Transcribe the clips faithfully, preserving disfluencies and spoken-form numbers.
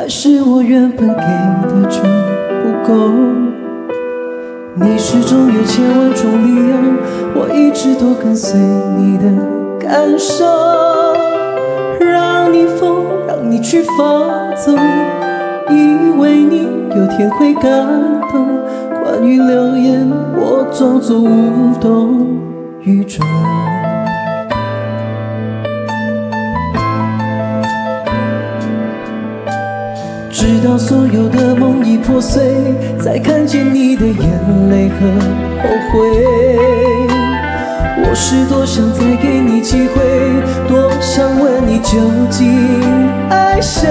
还是我原本给的就不够？你始终有千万种理由，我一直都跟随你的感受，让你疯，让你去放纵，以为你有天会感动。关于流言，我装作无动于衷。直到所有的梦已破碎，才看见你的眼泪和后悔。我是多想再给你机会，多想问你究竟爱谁。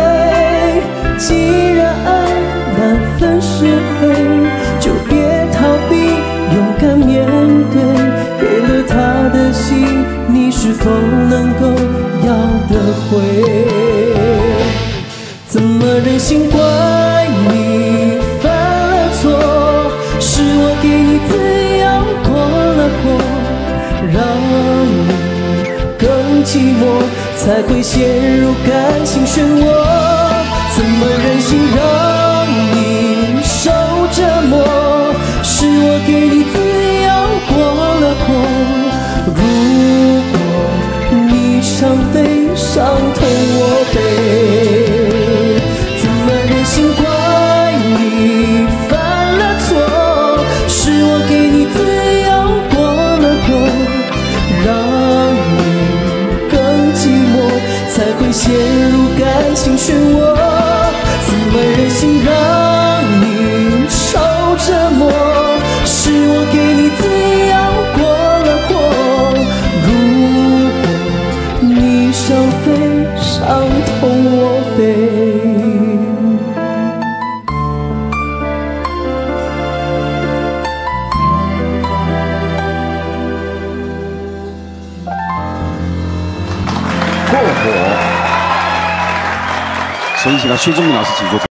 既然爱难分是非，就别逃避，勇敢面对。给了他的心，你是否能够要得回？怎么忍心怪你犯了错？是我给你自由过了火，让你更寂寞，才会陷入感情漩涡。怎么忍心让你受折磨？是我给你自由过了火。如果你想飞，伤痛我背。怎么忍心怪你犯了错？是我给你自由过了火，让你更寂寞，才会陷入感情漩涡。怎么忍心让你受折磨？是我给你自由过了火。如果你想飞，伤痛我背。 过火，所以请到薛之谦老师请坐。